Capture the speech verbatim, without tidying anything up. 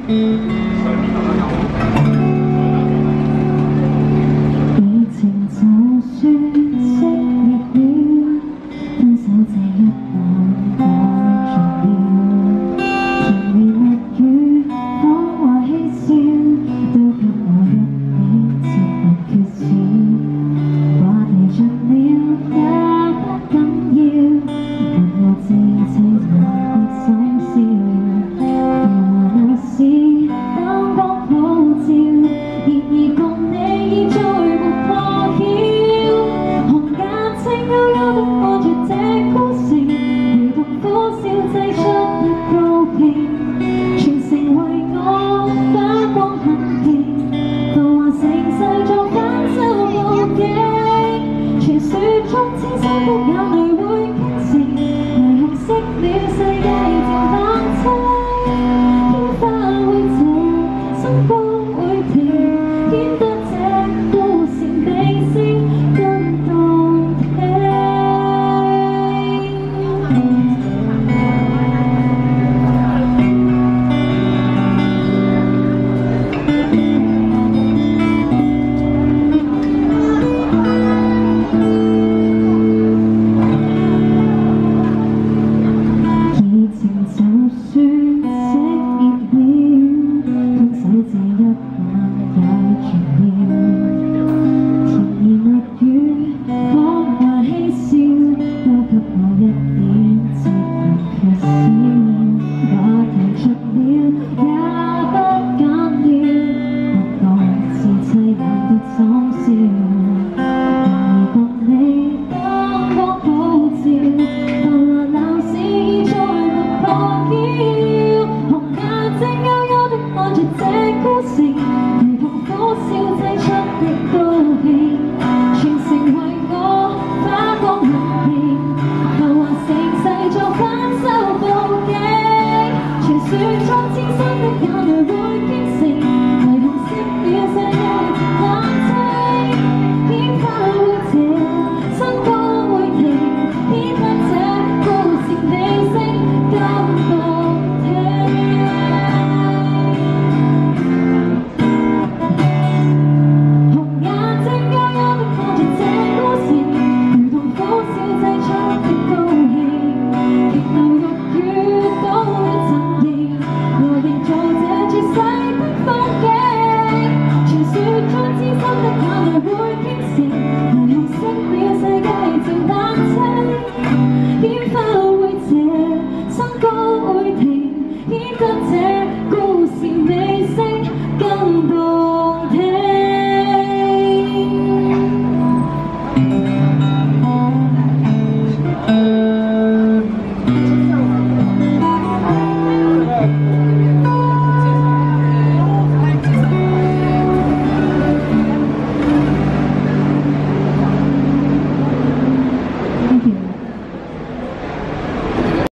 情就算熄滅了，分手這一晚太重要。甜言蜜語、謊話嬉笑，都給我一點切勿缺少。話題盡了也不緊要，沒我自製難別爽笑。繁華鬧市燈光普照，然而共你已再沒破曉。紅眼睛幽幽的看着這孤城，如同苦笑製出一高興，全城為我發光很勁，浮華盛世作反手報警。傳說中千山的眼淚會傾城，霓虹熄了世界漸冷清。煙花會靜，星光會停，顯得這都市比星更動聽。熱情就算熄滅了，分手這一晚也重要。甜言蜜語、謊話嬉笑，都給我一點節目缺少。話題盡了也不緊要，不過是凄冷的爽笑。然而共你燈光普照，繁華鬧市已再沒破曉。紅眼睛幽幽的看着這孤城，如同苦笑製出的高興，全城為我發光很勁，浮華盛世作反手報警。傳說中千山的眼